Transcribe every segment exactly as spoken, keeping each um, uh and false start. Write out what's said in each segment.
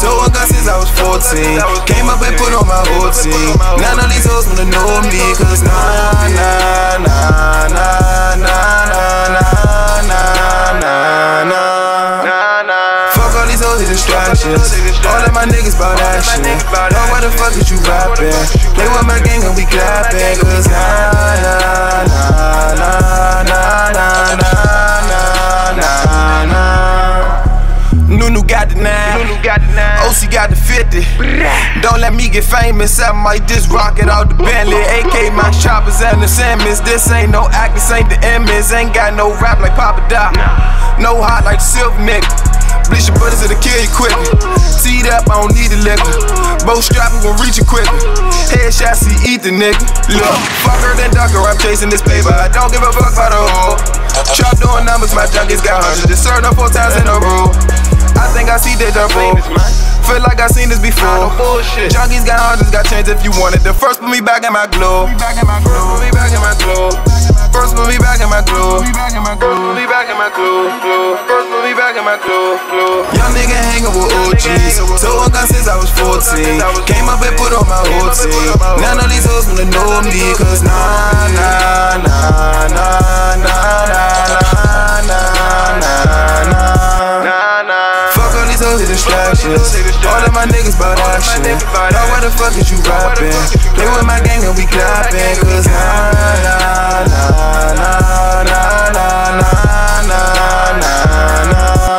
Told a gun since I was fourteen. Came up and put on my whole team. None of these hoes wanna know me, cause nah, nah, nah, nah, nah, nah, nah, nah, nah, nah. Fuck all these hoes, distractions. All of my niggas bout action. Dog, why the fuck is you rapping? Play with my gang and we clapping, cause nah, nah, nah, nah, nah, nah, nah, nah, nah. Nunu got the nine, O C got the fifty. Don't let me get famous, I might just rock it out the Bentley. A K my choppers and the Simmons. This ain't no act, this ain't the image. Ain't got no rap like Papa Doc, no hot like Silver nigga. Bleach your butters, it'll kill you quicker. Teed up, I don't need the liquor. Both strap, we gon' reach you quicker. Headshot, see, eat the nigga. Look, fuck her, then duck her, I'm chasing this paper. I don't give a fuck about the hoe. Chop doing numbers, my junkies got hundreds. Just served up four times in a row. I think I see that double. Feel like I seen this before. Junkies got hundreds, got change if you want it. The first put me back in my glow. Put me back in my glow. First put me back in my glow. First put me back in my glow. First put me back in my glow. Young nigga hanging with O Gs. Told a gun since I was fourteen. Came up and put on my whole team. None of these hoes wanna know me, cause nah, nah, nah, nah, nah, nah, nah, nah, nah. Fuck all these hoes, distractions. All of my niggas bout action. Dog, why the fuck is you rapping? Play with my gang and we clapping, cause nah, nah, nah, nah, nah, nah, nah, nah,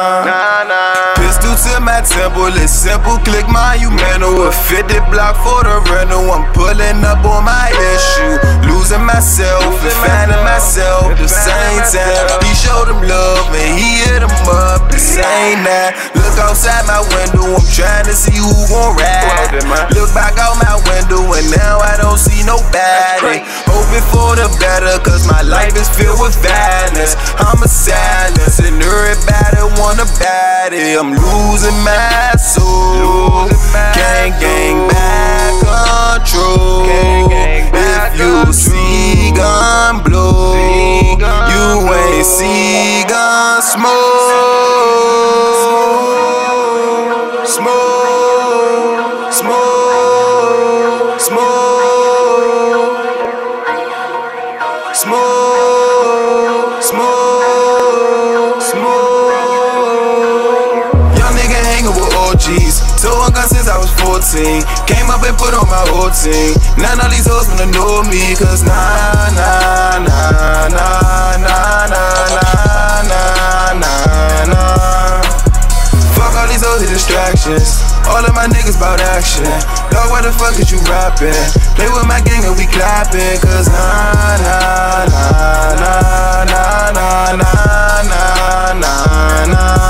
nah. Pistol to my temple, it's simple. Click monumental. A fifty block for the rental. I'm pulling up on my issue. Losing myself and finding myself the same time. He showed them love and he hit them up the same night. Look outside my window, I'm trying to see who gon' ride. Look back out my window and now I don't see nobody. Hoping for the better, cause my life is filled with violence. I'm a silence and everybody wanna body. I'm losing my soul. Gang, gang, back control. If you see gun blow, you ain't see gun smoke. Smoke, smoke, smoke, smoke, smoke, smoke. Young nigga hanging with O Gs. Told a gun since I was fourteen. Came up and put on my whole team. None of these hoes wanna know me, cause nah, nah, nah, nah, nah, nah, nah, nah, nah, nah. Fuck all these hoes, distractions. All of my niggas bout action. Dog, why the fuck is you rapping? Play with my gang and we clapping, cause nah, nah, nah, nah, nah, nah, nah, nah, nah, nah.